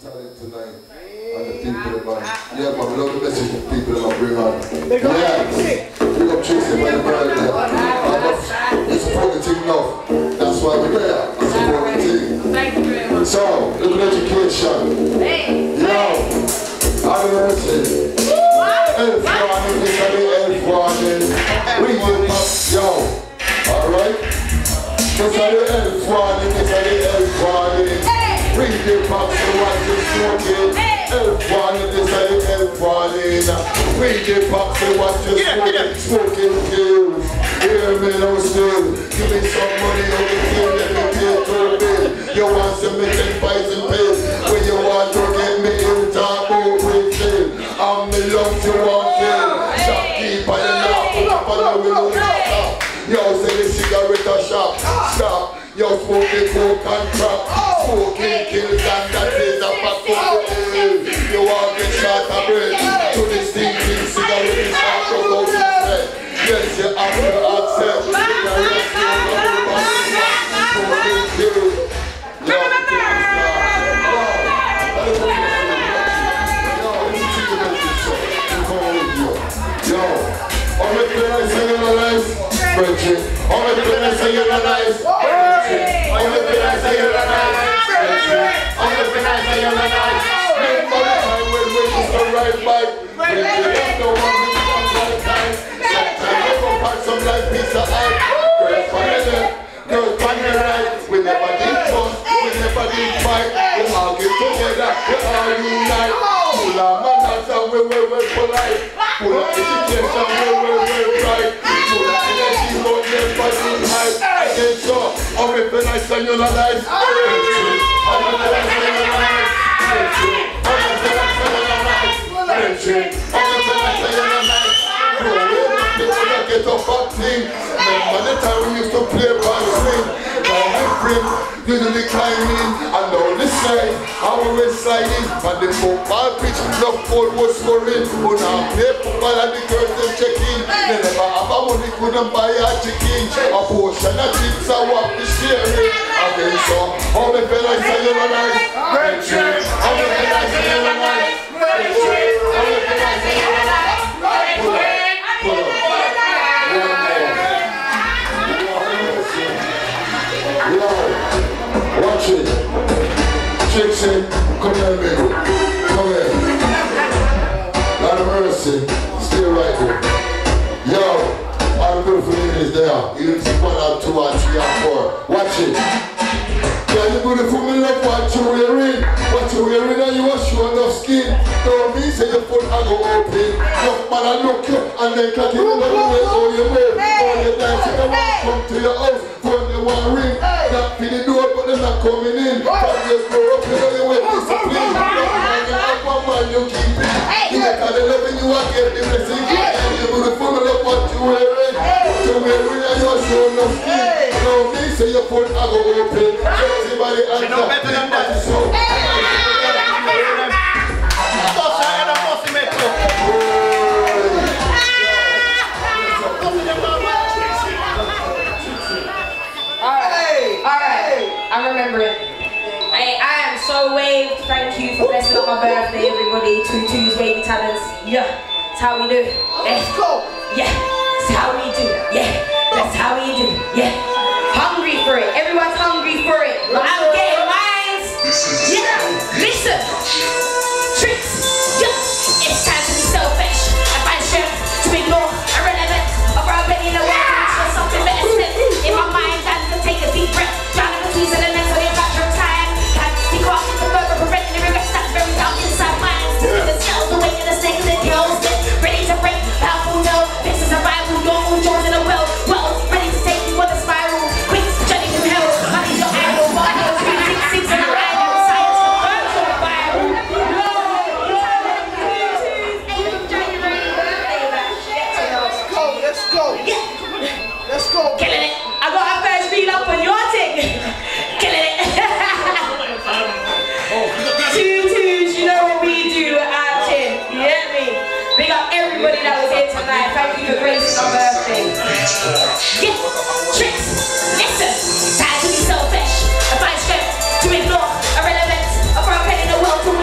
talent tonight. And the people that man. Yeah, man, we love the message the people that bring on. Yeah. Big up Trixie, man, the birthday. We support the team enough. That's why we're there. We support the team. Thank you very much. So, look at education. Hey. Yo, I'm going to say. Elf warning, it's a elf warning. We give up, yo. Alright? It's a elf warning, it's a elf warning. Bring the box and watch it smoking. Elf warning, it's a elf warning. Bring the box and watch it smoking. Smoking kills. Hear me now still. Give me some money on the team, let me pay to the bill. You want some making fights and pay. When you want to get me in talk about retail. I'm the love you want kill. Shopkeeper, you not put up on the window. Yo, say the cigarette a shop. Stop. Yo, smoking coke and crack. Smoking kills and that is a fact of the hill. You want to shot a bread. To the stinking cigarette is not to go to bed. Yes, you have to accept. Smoking kills. Yo, I'm a player saying you're nice, Bridget. I'm a player saying you're nice, Bridget. I'm a player saying you're nice, Bridget. I'm a player saying you're nice. Make for the time when we use the right bike, Bridget. No one will come to the time. Sometimes we go pack some like pizza out. Girls on the left, girls on the right. We never did trust, we never did fight. We all get together, we all unite. Full of manners and we polite. Full of education, we're bright. Full of energy, don't never do hype. Again, so, I'm a nice and you're not nice. I'm a nice and you're not nice. I'm a nice and you're not nice. I'm a nice and you're not nice. People that get up and thing. Remember the time we used to play band swing. Now my friend, you do the climbing. And now the slide, how we were sliding. And the football pitch, enough goal was scoring. But now play football and the girls them checking. They never have a money, couldn't buy a chicken. A portion of chips are what we sharing. Again so, how the fellas say you're nice. Great trick. How the fellas say you're nice. Great trick. How the fellas say you're nice. Pull up. Watch it. Trixie, come here, baby. Come here. Lot of mercy. Stay right there. Yo, all the beautiful ladies there. You see 1 or 2 or 3 or 4. Watch it. Yeah, you beautiful me love what you wearing. What you wearing and you are showing enough skin. Don't me say your foot I go open. Enough man I look you and then cock it over the way. Oh you move. Oh you dancing the one come to your house. Phone the one ring. Not for the door but they're not coming in. But you grow up you know you will discipline. You have one man you keep it. You get all the loving you are getting the blessing. And you beautiful me love what you wearing. What you wearing and you are showing enough skin. Don't me say your foot I go open. You know better than that. Alright, I'm remembering. I am so waved. Thank you for blessing up my birthday, everybody. 2-2's Wavey Talents. Yeah, that's how we do. Let's go. Yeah, that's how we do. Yeah, that's how we do. Yeah, hungry for it. Everyone's hungry for it. But I'm getting mine. Yeah, listen. Tricks. Yeah, it's time to be selfish. I find strength to ignore irrelevant. Of our belly in the world for something better said. In my mind, I need to take a deep breath. Drowning the keys elements so they capture time. Can't see cross the further, preventing the regrets that's very down inside mine. Sticking the cells, the way to the snakes and kills. Ready to break, powerful no. This is survival, your own jaws in a well. Well, ready to take you on a spiral. Quick, journey from hell. Money's your idol. One, 2, 3, 6, 7, 9. Science confirms your Bible. Let's go. Yeah. Let's go. Killing it. I got a first beat up on your thing. Killing it. 2-2s, you know what we do at 10. You get me? Big up everybody that was here tonight. Thank you for gracing our birthday. Yeah. Tricks. Listen. Time to be selfish. I find strength to ignore irrelevance. I throw a pen in the world to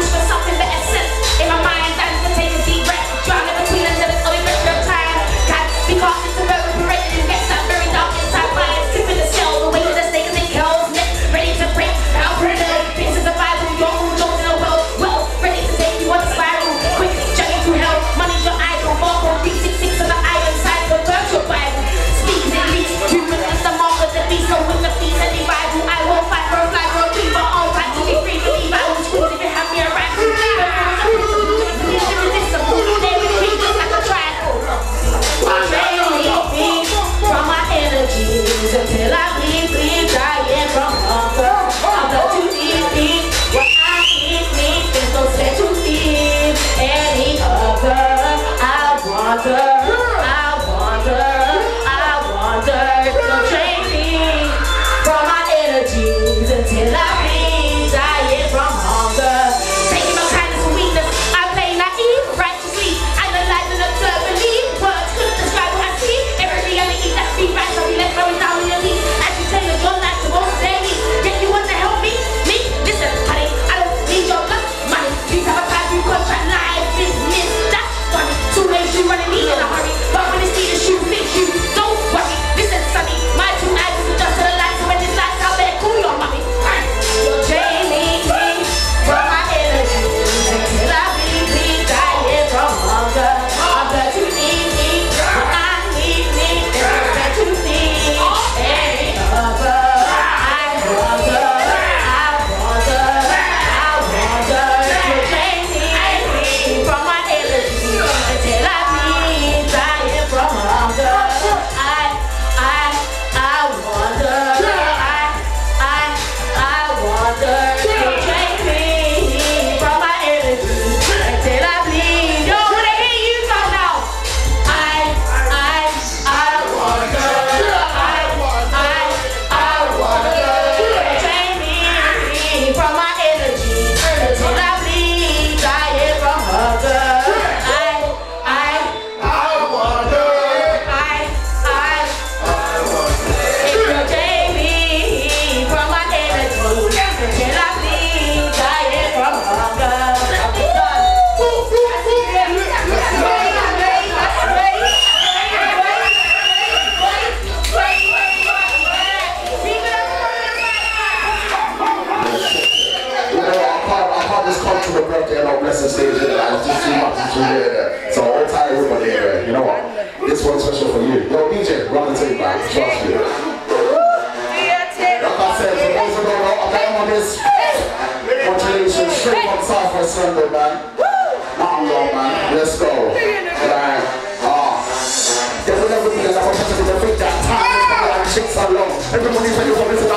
I can't just come to the birthday and not bless the stage, it's just too much, it's too weird. So I'll tie everybody here, you know what? This one's special for you. Yo, DJ, run the tape back, trust me. Like I said, for those who don't know, I'm on this Modulation straight on Southwest London, man. Nothing wrong, man. Let's go. Right. There will never be another person to think that time is not like shit so long. Everybody's ready for this.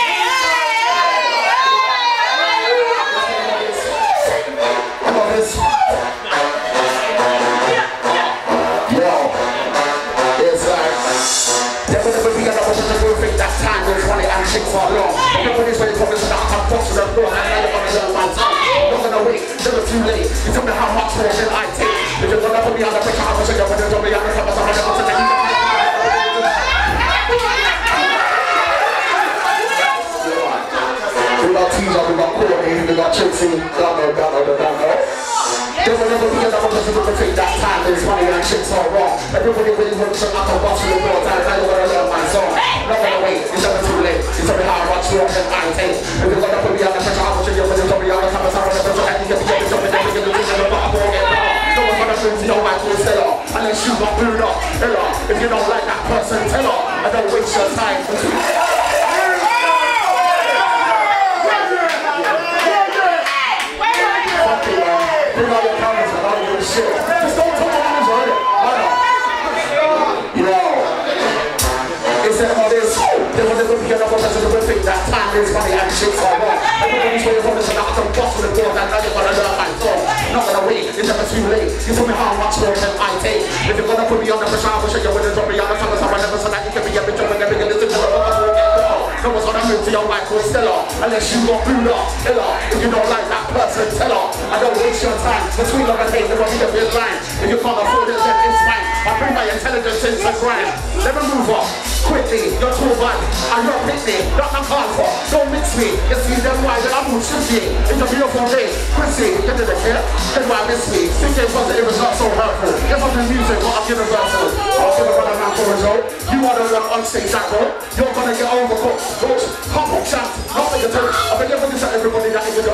Shit for long. Everybody's ready for this and I'm boss to the floor and now you're gonna learn my time. Not gonna wait, never too late. You tell me how much more than I take. If you're gonna put me under pressure, I'm gonna show you when you're gonna be under pressure. I'm gonna put you we got Teaser, we got Courtney, we got Trixie, don't know. There will never be another person who can take that time. There's money and shit's all wrong. Everybody really wants to I can watch the world and now you're gonna learn my song. Not gonna wait, it's never too late. You tell me how much more can I take. If you're gonna put me under pressure, I'm gonna show you when you're gonna be under pressure. I'm gonna pressure and you can be jumping down, you're gonna do the bottom or get down. No one's gonna bring to your mic or sell her unless you got booed up. Ella, if you don't like that person, tell her. I don't waste your time. Bring all your comments and all your shit. Just don't talk about this already. Yo. Instead of all this, there will never be another person who will think that time is money and shit's all wrong. Everybody's waiting for this and I can boss with the board and now you're gonna learn my song. Not gonna wait, it's never too late. You tell me how much more can I take. If you're gonna put me under pressure, I will show you when you're dropping on the summer. I never so that you can be a bitch and never get listen to the no one's gonna move to your mic or Stella unless you got booed up. Ella, if you don't like that person, tell her. I don't waste your time. Between love and hate, there will be a bit line. If you can't afford it, then it's fine. I bring my intelligence into grind. Let me move up. Quickly, you're too bad. And you're pitney, not my for. Don't mix me. You see them why then I'm gonna shift you. It's a beautiful day. Chrissy, you did it here. Then why miss me? Thinking positive is not so hurtful. Yes, I'm the music, but I'm universal. I'll give a brother man for a show. You are the one on stage that bro. You're gonna get overcooked. Coach, hop up chat. Not make a take. I beg you to tell everybody that if you don't